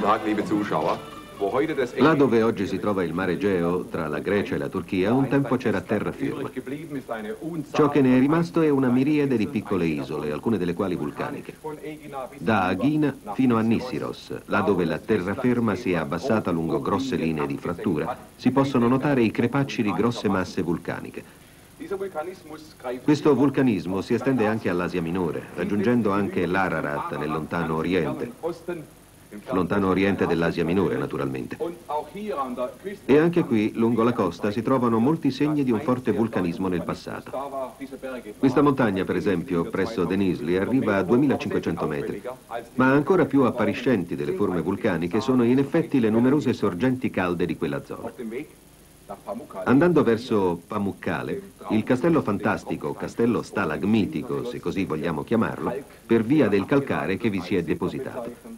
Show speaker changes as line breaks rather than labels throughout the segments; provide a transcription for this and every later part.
Là dove oggi si trova il mare Egeo, tra la Grecia e la Turchia, un tempo c'era terraferma. Ciò che ne è rimasto è una miriade di piccole isole, alcune delle quali vulcaniche. Da Aghina fino a Nissiros, là dove la terraferma si è abbassata lungo grosse linee di frattura, si possono notare i crepacci di grosse masse vulcaniche. Questo vulcanismo si estende anche all'Asia Minore, raggiungendo anche l'Ararat nel lontano oriente dell'Asia Minore, naturalmente. E anche qui, lungo la costa, si trovano molti segni di un forte vulcanismo nel passato. Questa montagna, per esempio, presso Denizli, arriva a 2500 metri, ma ancora più appariscenti delle forme vulcaniche sono in effetti le numerose sorgenti calde di quella zona. Andando verso Pamukkale, il castello fantastico, castello stalagmitico, se così vogliamo chiamarlo, per via del calcare che vi si è depositato.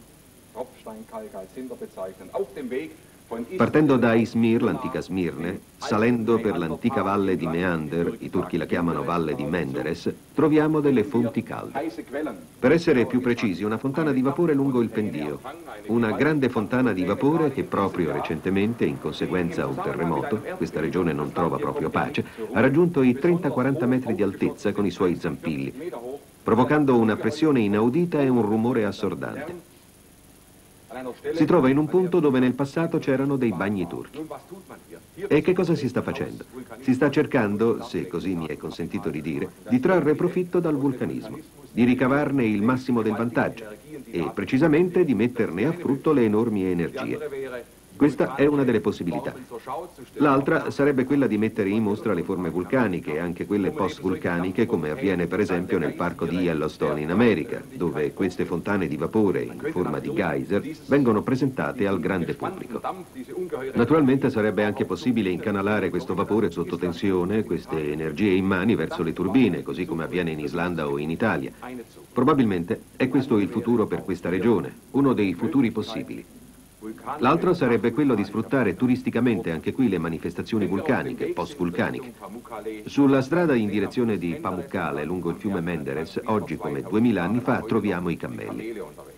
Partendo da Izmir, l'antica Smirne, salendo per l'antica valle di Meander, i turchi la chiamano valle di Menderes, troviamo delle fonti calde. Per essere più precisi, una fontana di vapore lungo il pendio. Una grande fontana di vapore che proprio recentemente, in conseguenza a un terremoto, questa regione non trova proprio pace, ha raggiunto i 30-40 metri di altezza con i suoi zampilli, provocando una pressione inaudita e un rumore assordante. Si trova in un punto dove nel passato c'erano dei bagni turchi. E che cosa si sta facendo? Si sta cercando, se così mi è consentito di dire, di trarre profitto dal vulcanismo, di ricavarne il massimo del vantaggio e precisamente di metterne a frutto le enormi energie. Questa è una delle possibilità. L'altra sarebbe quella di mettere in mostra le forme vulcaniche, anche quelle post-vulcaniche, come avviene per esempio nel parco di Yellowstone in America, dove queste fontane di vapore in forma di geyser vengono presentate al grande pubblico. Naturalmente sarebbe anche possibile incanalare questo vapore sotto tensione, queste energie immani verso le turbine, così come avviene in Islanda o in Italia. Probabilmente è questo il futuro per questa regione, uno dei futuri possibili. L'altro sarebbe quello di sfruttare turisticamente anche qui le manifestazioni vulcaniche, post-vulcaniche. Sulla strada in direzione di Pamukkale, lungo il fiume Menderes, oggi come 2000 anni fa, troviamo i cammelli.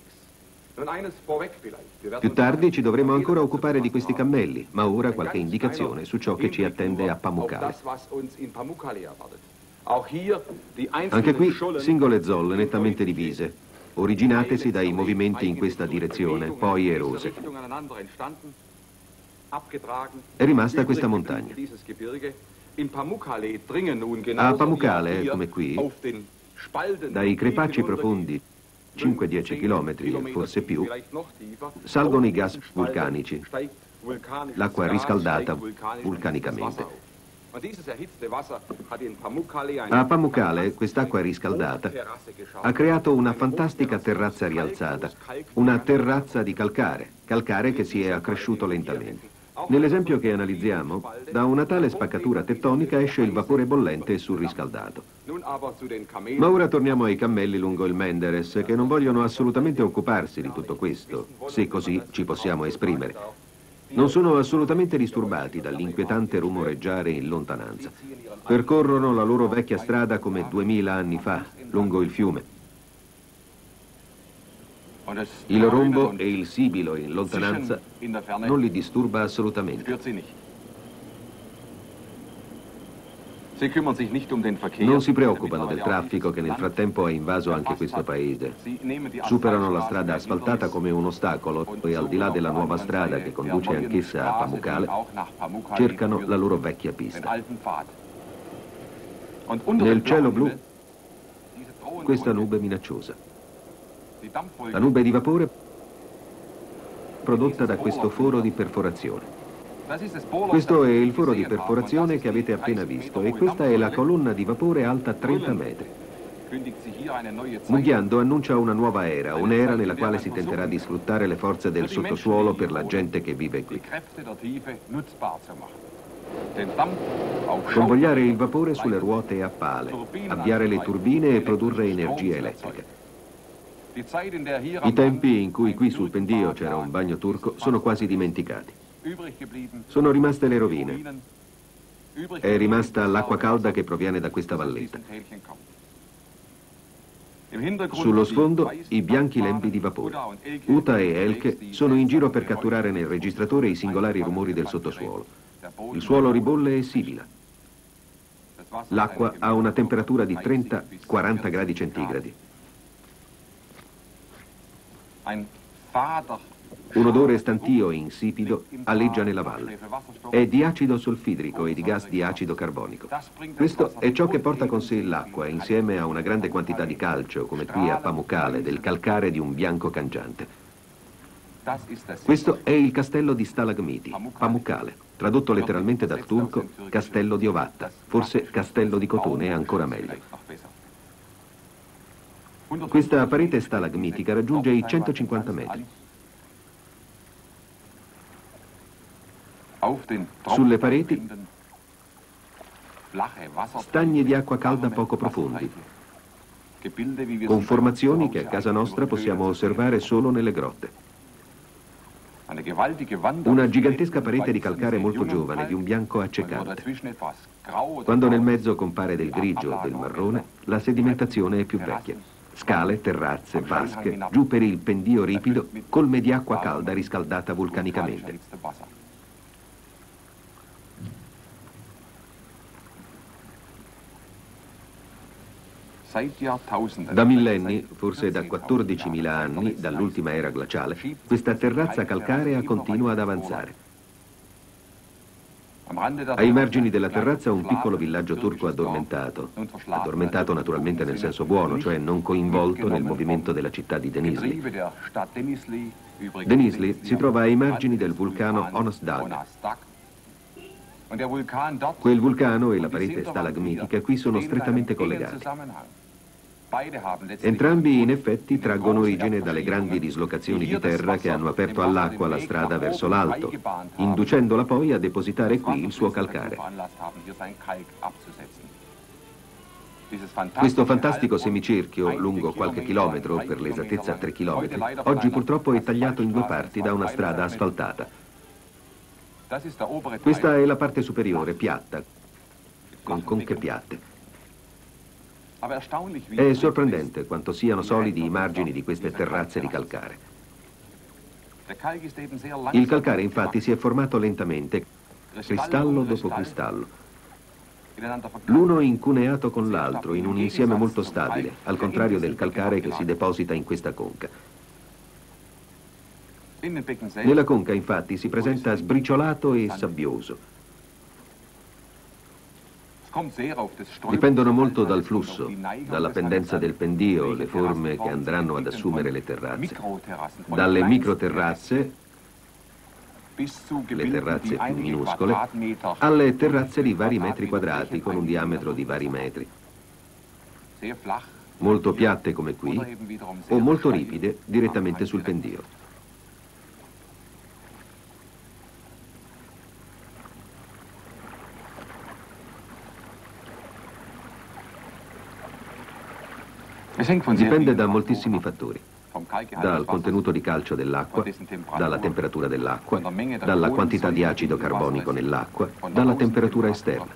Più tardi ci dovremo ancora occupare di questi cammelli, ma ora qualche indicazione su ciò che ci attende a Pamukkale. Anche qui singole zolle nettamente divise, originatesi dai movimenti in questa direzione, poi erose. È rimasta questa montagna. A Pamukkale, come qui, dai crepacci profondi 5-10 km, forse più, salgono i gas vulcanici, l'acqua riscaldata vulcanicamente. A Pamukkale quest'acqua riscaldata ha creato una fantastica terrazza rialzata, una terrazza di calcare che si è accresciuto lentamente. Nell'esempio che analizziamo, da una tale spaccatura tettonica esce il vapore bollente e surriscaldato. Ma ora torniamo ai cammelli lungo il Menderes, che non vogliono assolutamente occuparsi di tutto questo, se così ci possiamo esprimere. Non sono assolutamente disturbati dall'inquietante rumoreggiare in lontananza. Percorrono la loro vecchia strada come 2000 anni fa, lungo il fiume. Il rombo e il sibilo in lontananza non li disturba assolutamente. Non si preoccupano del traffico che nel frattempo ha invaso anche questo paese. Superano la strada asfaltata come un ostacolo e al di là della nuova strada che conduce anch'essa a Pamukkale, cercano la loro vecchia pista. Nel cielo blu, questa nube minacciosa. La nube di vapore prodotta da questo foro di perforazione. Questo è il foro di perforazione che avete appena visto e questa è la colonna di vapore alta 30 metri. Mughiando annuncia una nuova era, un'era nella quale si tenterà di sfruttare le forze del sottosuolo per la gente che vive qui. Convogliare il vapore sulle ruote a pale, avviare le turbine e produrre energia elettrica. I tempi in cui qui sul pendio c'era un bagno turco sono quasi dimenticati. Sono rimaste le rovine. È rimasta l'acqua calda che proviene da questa valletta. Sullo sfondo i bianchi lembi di vapore. Uta e Elke sono in giro per catturare nel registratore i singolari rumori del sottosuolo. Il suolo ribolle e sibila. L'acqua ha una temperatura di 30-40 gradi centigradi. Un odore stantio e insipido alleggia nella valle. È di acido solfidrico e di gas di acido carbonico. Questo è ciò che porta con sé l'acqua, insieme a una grande quantità di calcio, come qui a Pamukkale, del calcare di un bianco cangiante. Questo è il castello di stalagmiti, Pamukkale, tradotto letteralmente dal turco castello di ovatta, forse castello di cotone è ancora meglio. Questa parete stalagmitica raggiunge i 150 metri. Sulle pareti stagni di acqua calda poco profondi, con formazioni che a casa nostra possiamo osservare solo nelle grotte. Una gigantesca parete di calcare molto giovane, di un bianco accecante. Quando nel mezzo compare del grigio o del marrone, la sedimentazione è più vecchia. Scale, terrazze, vasche, giù per il pendio ripido, colme di acqua calda riscaldata vulcanicamente. Da millenni, forse da 14.000 anni, dall'ultima era glaciale, questa terrazza calcarea continua ad avanzare. Ai margini della terrazza un piccolo villaggio turco addormentato naturalmente nel senso buono, cioè non coinvolto nel movimento della città di Denizli. Denizli si trova ai margini del vulcano Onasdag. Quel vulcano e la parete stalagmitica qui sono strettamente collegati. Entrambi in effetti traggono origine dalle grandi dislocazioni di terra che hanno aperto all'acqua la strada verso l'alto, inducendola poi a depositare qui il suo calcare. Questo fantastico semicerchio, lungo qualche chilometro, per l'esattezza 3 chilometri, oggi purtroppo è tagliato in due parti da una strada asfaltata. Questa è la parte superiore, piatta, con conche piatte. È sorprendente quanto siano solidi i margini di queste terrazze di calcare. Il calcare infatti si è formato lentamente, cristallo dopo cristallo, l'uno incuneato con l'altro in un insieme molto stabile, al contrario del calcare che si deposita in questa conca. Nella conca infatti si presenta sbriciolato e sabbioso. Dipendono molto dal flusso, dalla pendenza del pendio, le forme che andranno ad assumere le terrazze. Dalle microterrazze, le terrazze più minuscole, alle terrazze di vari metri quadrati con un diametro di vari metri. Molto piatte come qui, o molto ripide direttamente sul pendio. Dipende da moltissimi fattori, dal contenuto di calcio dell'acqua, dalla temperatura dell'acqua, dalla quantità di acido carbonico nell'acqua, dalla temperatura esterna.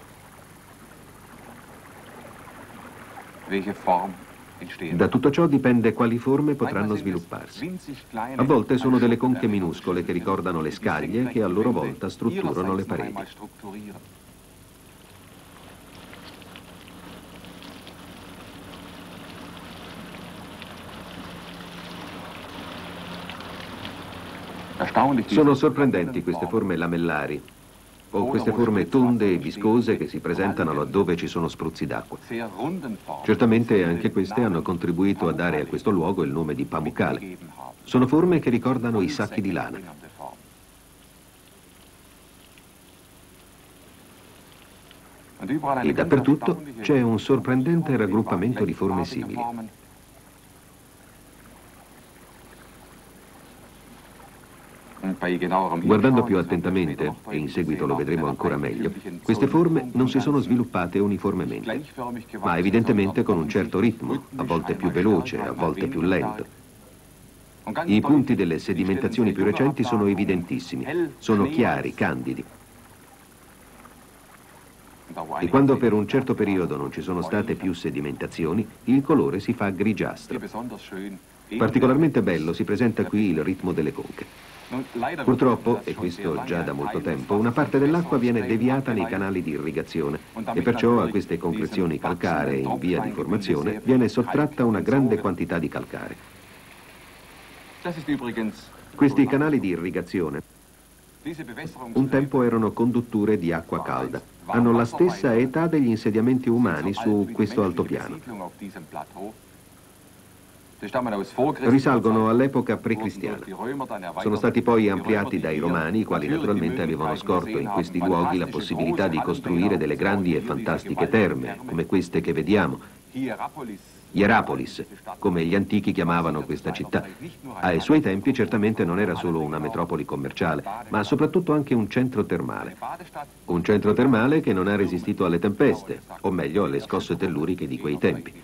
Da tutto ciò dipende quali forme potranno svilupparsi. A volte sono delle conche minuscole che ricordano le scaglie che a loro volta strutturano le pareti. Sono sorprendenti queste forme lamellari, o queste forme tonde e viscose che si presentano laddove ci sono spruzzi d'acqua. Certamente anche queste hanno contribuito a dare a questo luogo il nome di Pamukkale. Sono forme che ricordano i sacchi di lana. E dappertutto c'è un sorprendente raggruppamento di forme simili. Guardando più attentamente, e in seguito lo vedremo ancora meglio, queste forme non si sono sviluppate uniformemente, ma evidentemente con un certo ritmo, a volte più veloce, a volte più lento. I punti delle sedimentazioni più recenti sono evidentissimi, sono chiari, candidi. e quando per un certo periodo non ci sono state più sedimentazioni, il colore si fa grigiastro. Particolarmente bello si presenta qui il ritmo delle conche. Purtroppo, e questo già da molto tempo, una parte dell'acqua viene deviata nei canali di irrigazione e perciò a queste concrezioni calcaree in via di formazione viene sottratta una grande quantità di calcare. Questi canali di irrigazione un tempo erano condutture di acqua calda. Hanno la stessa età degli insediamenti umani su questo altopiano. Risalgono all'epoca precristiana. Sono stati poi ampliati dai Romani, i quali naturalmente avevano scorto in questi luoghi la possibilità di costruire delle grandi e fantastiche terme, come queste che vediamo. Hierapolis, come gli antichi chiamavano questa città. Ai suoi tempi certamente non era solo una metropoli commerciale, ma soprattutto anche un centro termale. Un centro termale che non ha resistito alle tempeste, o meglio alle scosse telluriche di quei tempi.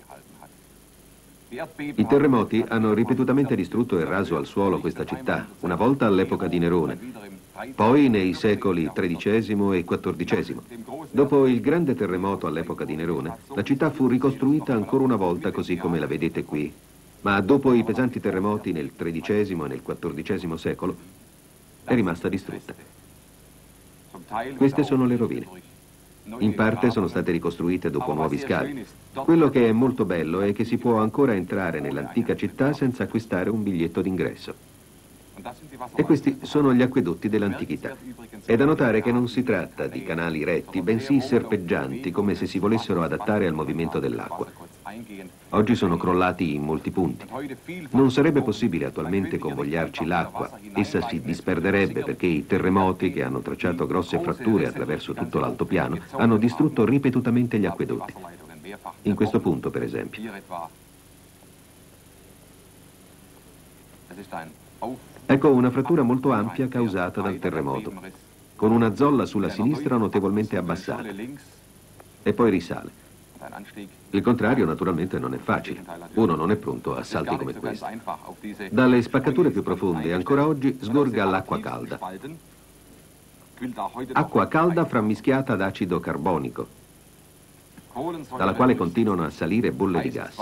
I terremoti hanno ripetutamente distrutto e raso al suolo questa città, una volta all'epoca di Nerone, poi nei secoli XIII e XIV. Dopo il grande terremoto all'epoca di Nerone, la città fu ricostruita ancora una volta così come la vedete qui, ma dopo i pesanti terremoti nel XIII e nel XIV secolo è rimasta distrutta. Queste sono le rovine. In parte sono state ricostruite dopo nuovi scavi. Quello che è molto bello è che si può ancora entrare nell'antica città senza acquistare un biglietto d'ingresso. E questi sono gli acquedotti dell'antichità. È da notare che non si tratta di canali retti, bensì serpeggianti, come se si volessero adattare al movimento dell'acqua. Oggi sono crollati in molti punti. Non sarebbe possibile attualmente convogliarci l'acqua. Essa si disperderebbe perché i terremoti, che hanno tracciato grosse fratture attraverso tutto l'altopiano, hanno distrutto ripetutamente gli acquedotti. In questo punto, per esempio. Ecco una frattura molto ampia causata dal terremoto, con una zolla sulla sinistra notevolmente abbassata, e poi risale. Il contrario naturalmente non è facile, uno non è pronto a salti come questo. Dalle spaccature più profonde ancora oggi sgorga l'acqua calda. Acqua calda frammischiata ad acido carbonico, dalla quale continuano a salire bolle di gas.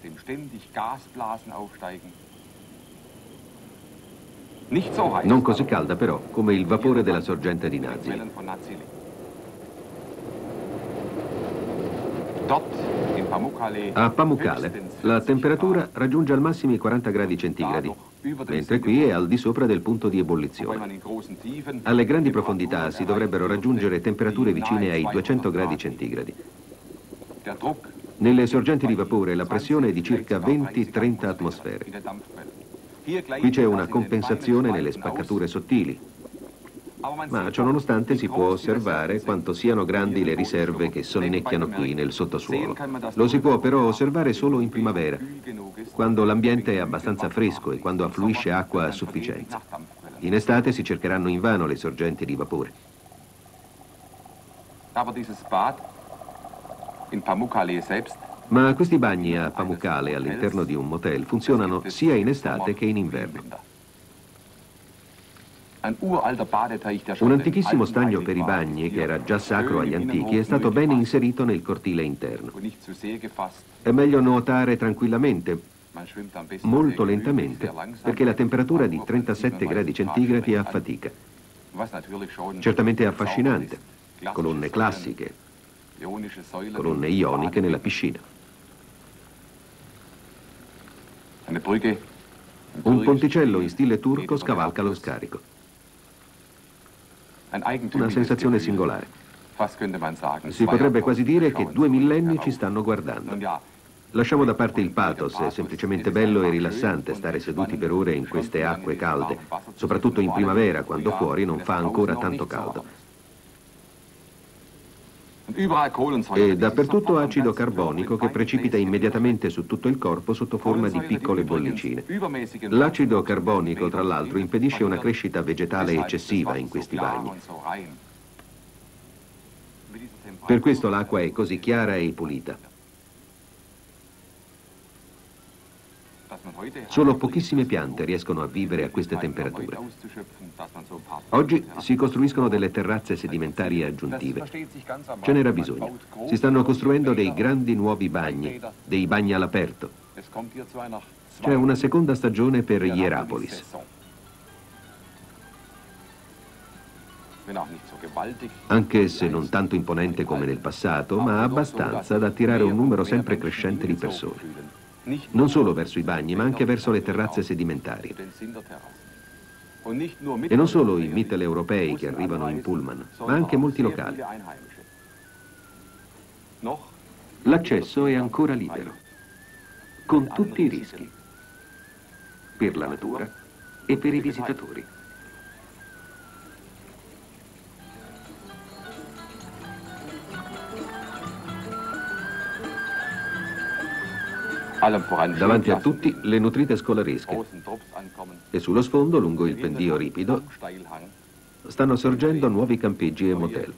Non così calda però come il vapore della sorgente di Nazili. A Pamukkale la temperatura raggiunge al massimo i 40 gradi centigradi, mentre qui è al di sopra del punto di ebollizione. Alle grandi profondità si dovrebbero raggiungere temperature vicine ai 200 gradi centigradi. Nelle sorgenti di vapore la pressione è di circa 20-30 atmosfere. Qui c'è una compensazione nelle spaccature sottili, ma ciononostante si può osservare quanto siano grandi le riserve che sonnecchiano qui nel sottosuolo. Lo si può però osservare solo in primavera, quando l'ambiente è abbastanza fresco e quando affluisce acqua a sufficienza. In estate si cercheranno invano le sorgenti di vapore. Ma questi bagni a Pamukkale all'interno di un motel funzionano sia in estate che in inverno. Un antichissimo stagno per i bagni, che era già sacro agli antichi, è stato ben inserito nel cortile interno. È meglio nuotare tranquillamente, molto lentamente, perché la temperatura di 37 gradi centigradi affatica. Certamente è affascinante, colonne classiche, colonne ioniche nella piscina. Un ponticello in stile turco scavalca lo scarico. Una sensazione singolare. Si potrebbe quasi dire che 2 millenni ci stanno guardando. Lasciamo da parte il pathos, è semplicemente bello e rilassante stare seduti per ore in queste acque calde, soprattutto in primavera, quando fuori non fa ancora tanto caldo. E dappertutto acido carbonico che precipita immediatamente su tutto il corpo sotto forma di piccole bollicine. L'acido carbonico, tra l'altro, impedisce una crescita vegetale eccessiva in questi bagni. Per questo l'acqua è così chiara e pulita. Solo pochissime piante riescono a vivere a queste temperature. Oggi si costruiscono delle terrazze sedimentarie aggiuntive. Ce n'era bisogno. Si stanno costruendo dei grandi nuovi bagni, dei bagni all'aperto. C'è una seconda stagione per Hierapolis. Anche se non tanto imponente come nel passato, ma abbastanza da attirare un numero sempre crescente di persone. Non solo verso i bagni, ma anche verso le terrazze sedimentarie. E non solo i mitteleuropei che arrivano in pullman, ma anche molti locali. L'accesso è ancora libero, con tutti i rischi, per la natura e per i visitatori. Davanti a tutti le nutrite scolaresche e sullo sfondo, lungo il pendio ripido, stanno sorgendo nuovi campeggi e motel.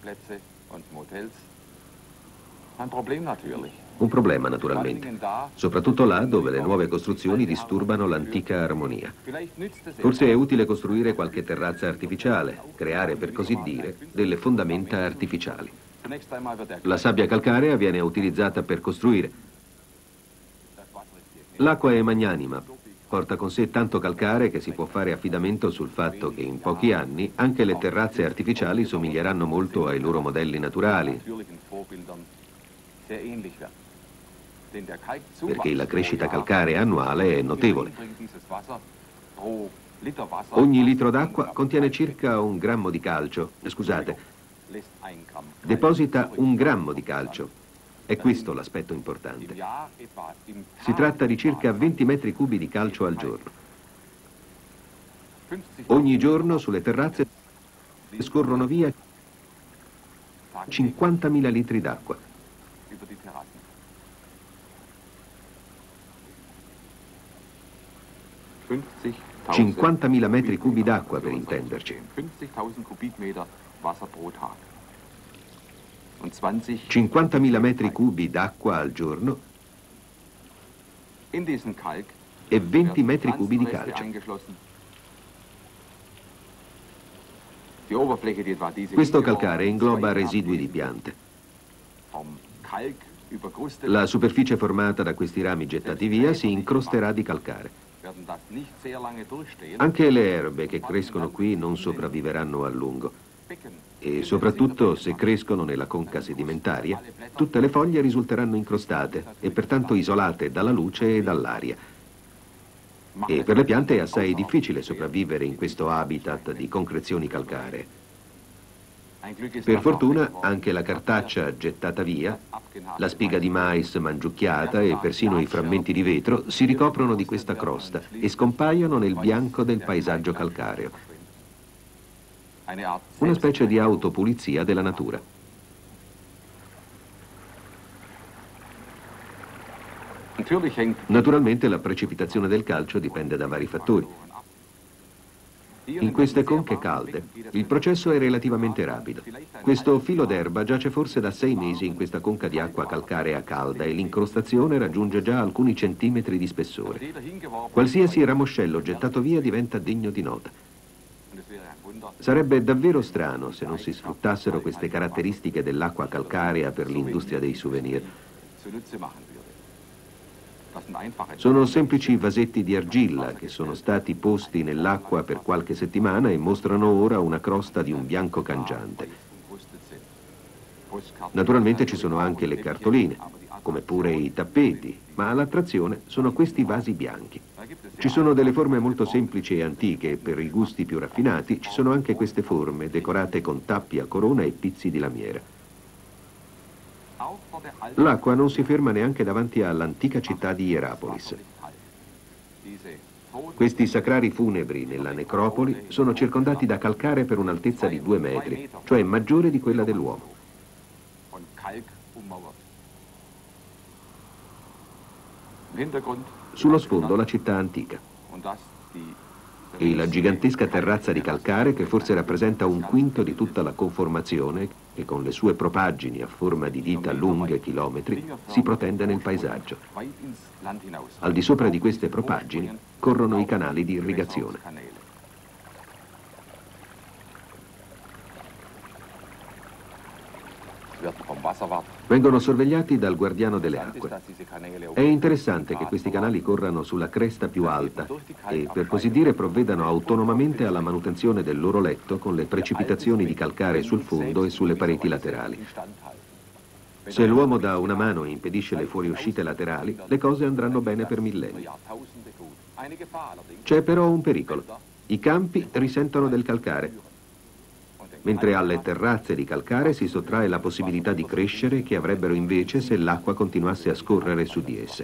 Un problema naturalmente, soprattutto là dove le nuove costruzioni disturbano l'antica armonia. Forse è utile costruire qualche terrazza artificiale, creare per così dire delle fondamenta artificiali. La sabbia calcarea viene utilizzata per costruire. L'acqua è magnanima, porta con sé tanto calcare che si può fare affidamento sul fatto che in pochi anni anche le terrazze artificiali somiglieranno molto ai loro modelli naturali, perché la crescita calcarea annuale è notevole. Ogni litro d'acqua contiene circa 1 grammo di calcio, deposita 1 grammo di calcio. È questo l'aspetto importante. Si tratta di circa 20 metri cubi di calcio al giorno. Ogni giorno sulle terrazze scorrono via 50.000 litri d'acqua.
.000
50.000 metri cubi d'acqua, per intenderci. 50.000 metri cubi d'acqua al giorno e 20 metri cubi di calcio. Questo calcare ingloba residui di piante. La superficie formata da questi rami gettati via si incrosterà di calcare. Anche le erbe che crescono qui non sopravviveranno a lungo. E soprattutto, se crescono nella conca sedimentaria, tutte le foglie risulteranno incrostate e pertanto isolate dalla luce e dall'aria. E per le piante è assai difficile sopravvivere in questo habitat di concrezioni calcaree. Per fortuna anche la cartaccia gettata via, la spiga di mais mangiucchiata e persino i frammenti di vetro si ricoprono di questa crosta e scompaiono nel bianco del paesaggio calcareo. Una specie di autopulizia della natura. Naturalmente la precipitazione del calcio dipende da vari fattori. In queste conche calde il processo è relativamente rapido. Questo filo d'erba giace forse da 6 mesi in questa conca di acqua calcarea calda e l'incrostazione raggiunge già alcuni centimetri di spessore. Qualsiasi ramoscello gettato via diventa degno di nota. Sarebbe davvero strano se non si sfruttassero queste caratteristiche dell'acqua calcarea per l'industria dei souvenir. Sono semplici vasetti di argilla che sono stati posti nell'acqua per qualche settimana e mostrano ora una crosta di un bianco cangiante. Naturalmente ci sono anche le cartoline, come pure i tappeti, ma l'attrazione sono questi vasi bianchi. Ci sono delle forme molto semplici e antiche e per i gusti più raffinati ci sono anche queste forme decorate con tappi a corona e pizzi di lamiera. L'acqua non si ferma neanche davanti all'antica città di Hierapolis. Questi sacrari funebri nella necropoli sono circondati da calcare per un'altezza di 2 metri, cioè maggiore di quella dell'uomo. Sullo sfondo la città antica e la gigantesca terrazza di calcare che forse rappresenta 1/5 di tutta la conformazione che con le sue propaggini a forma di dita lunghe chilometri si protende nel paesaggio. Al di sopra di queste propaggini corrono i canali di irrigazione. Vengono sorvegliati dal guardiano delle acque. È interessante che questi canali corrano sulla cresta più alta e, per così dire, provvedano autonomamente alla manutenzione del loro letto con le precipitazioni di calcare sul fondo e sulle pareti laterali. Se l'uomo dà una mano e impedisce le fuoriuscite laterali, le cose andranno bene per millenni. C'è però un pericolo. I campi risentono del calcare, mentre alle terrazze di calcare si sottrae la possibilità di crescere che avrebbero invece se l'acqua continuasse a scorrere su di esse.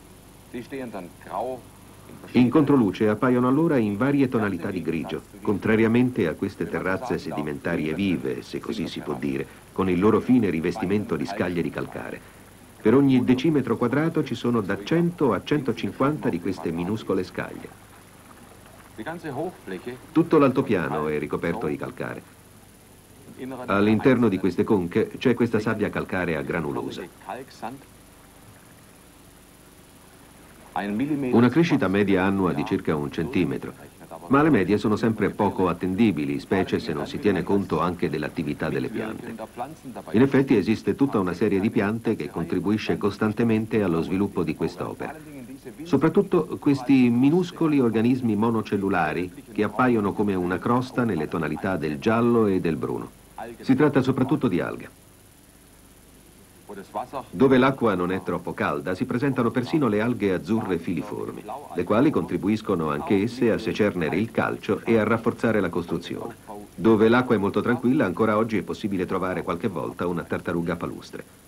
In controluce appaiono allora in varie tonalità di grigio, contrariamente a queste terrazze sedimentarie vive, se così si può dire, con il loro fine rivestimento di scaglie di calcare. Per ogni decimetro quadrato ci sono da 100 a 150 di queste minuscole scaglie. Tutto l'altopiano è ricoperto di calcare. All'interno di queste conche c'è questa sabbia calcarea granulosa. Una crescita media annua di circa 1 centimetro, ma le medie sono sempre poco attendibili, specie se non si tiene conto anche dell'attività delle piante. In effetti esiste tutta una serie di piante che contribuisce costantemente allo sviluppo di quest'opera. Soprattutto questi minuscoli organismi monocellulari che appaiono come una crosta nelle tonalità del giallo e del bruno. Si tratta soprattutto di alghe. Dove l'acqua non è troppo calda si presentano persino le alghe azzurre filiformi, le quali contribuiscono anche esse a secernere il calcio e a rafforzare la costruzione. Dove l'acqua è molto tranquilla ancora oggi è possibile trovare qualche volta una tartaruga palustre.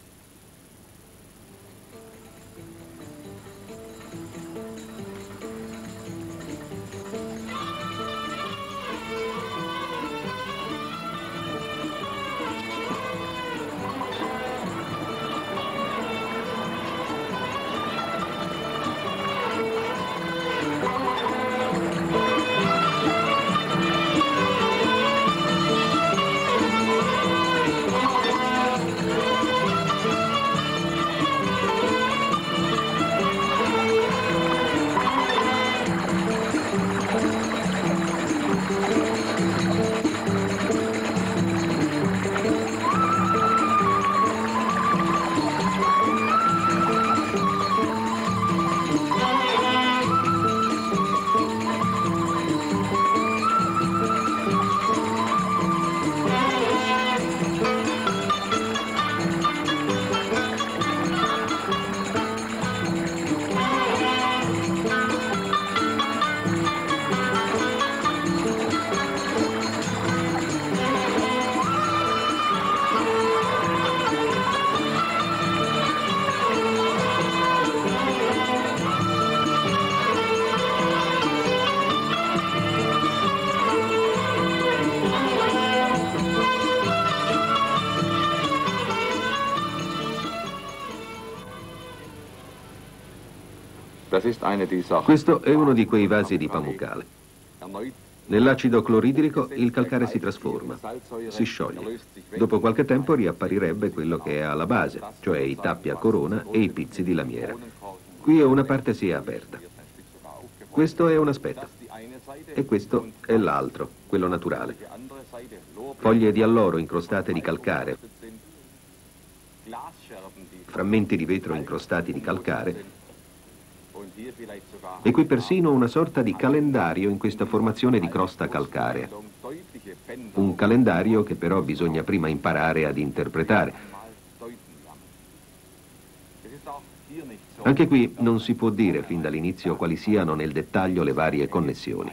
Questo è uno di quei vasi di Pamukkale. Nell'acido cloridrico il calcare si trasforma, si scioglie. Dopo qualche tempo riapparirebbe quello che è alla base, cioè i tappi a corona e i pizzi di lamiera. Qui una parte si è aperta. Questo è un aspetto. E questo è l'altro, quello naturale. Foglie di alloro incrostate di calcare, frammenti di vetro incrostati di calcare, e qui persino una sorta di calendario in questa formazione di crosta calcarea. Un calendario che però bisogna prima imparare ad interpretare. Anche qui non si può dire fin dall'inizio quali siano nel dettaglio le varie connessioni.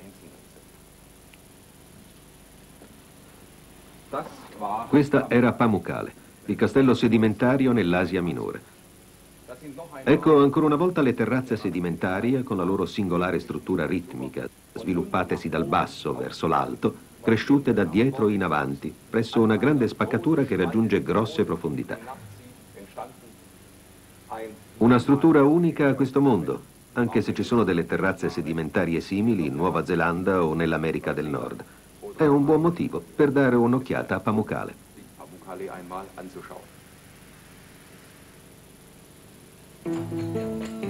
Questa era Pamukkale, il castello sedimentario nell'Asia minore. Ecco ancora una volta le terrazze sedimentarie con la loro singolare struttura ritmica, sviluppatesi dal basso verso l'alto, cresciute da dietro in avanti, presso una grande spaccatura che raggiunge grosse profondità. Una struttura unica a questo mondo, anche se ci sono delle terrazze sedimentarie simili in Nuova Zelanda o nell'America del Nord. È un buon motivo per dare un'occhiata a Pamukkale.
Burgpalais einmal anzuschauen.